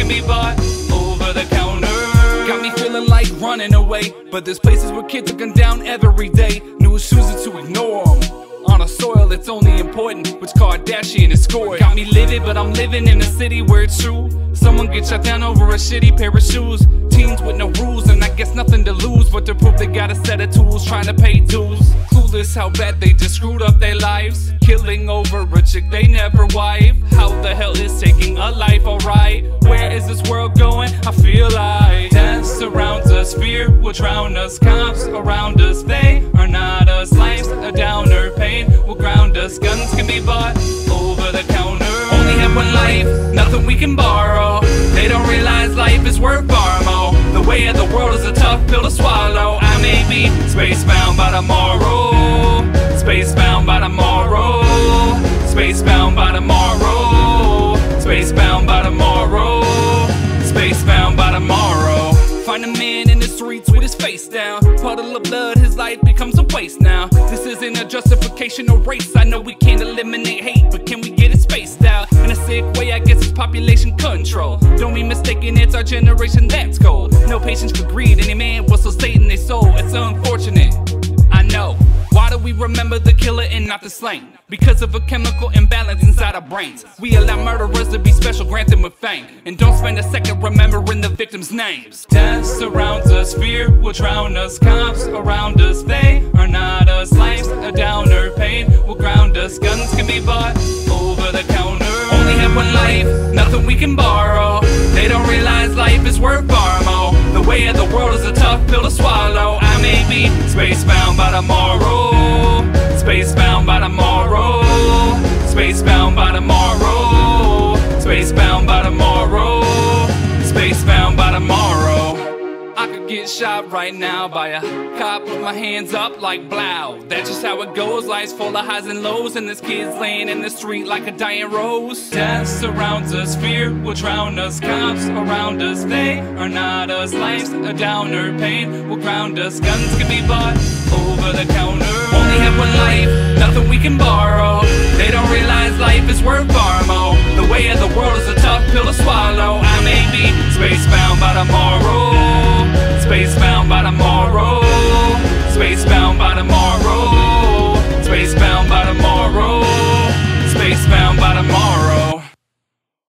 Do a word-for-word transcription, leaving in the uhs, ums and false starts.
can be bought over the counter. Got me feeling like running away, but there's places where kids are gunned down every day. New shoes to ignore them. On a soil it's only important which Kardashian is scored. Got me livid, but I'm living in a city where it's true. Someone gets shot down over a shitty pair of shoes. Teens with no rules, and I guess nothing to lose but to prove they got a set of tools, trying to pay dues. Clueless how bad they just screwed up their lives, killing over a chick they never wife. How the hell is taking a life alright? Where is this world going? I feel like death surrounds us, fear will drown us. Cops around us, they are not us. Life's a downer, pain will ground us. Guns can be bought over the counter. Only have one life, nothing we can borrow. They don't realize life is worth far more. The way of the world is a tough pill to swallow. I may be spacebound by tomorrow, spacebound by tomorrow, spacebound by tomorrow, spacebound by tomorrow, spacebound by tomorrow. Find a man in the streets with his face down, puddle of blood, his life becomes a waste now. This isn't a justification or race. I know we can't eliminate hate, but can we get it spaced out? In a sick way, I guess it's population control. Don't be mistaken, it's our generation that's cold. No patience for greed, any man will so state in their soul. It's unfortunate, I know. Why do we remember the killer and not the slain? Because of a chemical imbalance inside our brains. We allow murderers to be special, grant them with fame, and don't spend a second remembering the victims' names. Death surrounds us, fear will drown us. Cops around us, they are not us. Life's a downer, pain will ground us. Guns can be bought over the counter. Only have one life, nothing we can borrow. They don't realize life is worth far more. The way of the world is a tough pill to swallow. I may be spacebound by tomorrow, spacebound by tomorrow, spacebound by tomorrow, spacebound by tomorrow, spacebound by tomorrow. I could get shot right now by a cop with my hands up like blow. That's just how it goes. Life's full of highs and lows, and this kid's laying in the street like a dying rose. Death surrounds us, fear will drown us. Cops around us, they are not us. Life's a downer, pain will ground us. Guns can be bought over the counter. Only have one life, nothing we can borrow. They don't realize life is worth far more. The way of the world is a tough pill to swallow. I may be spacebound by tomorrow,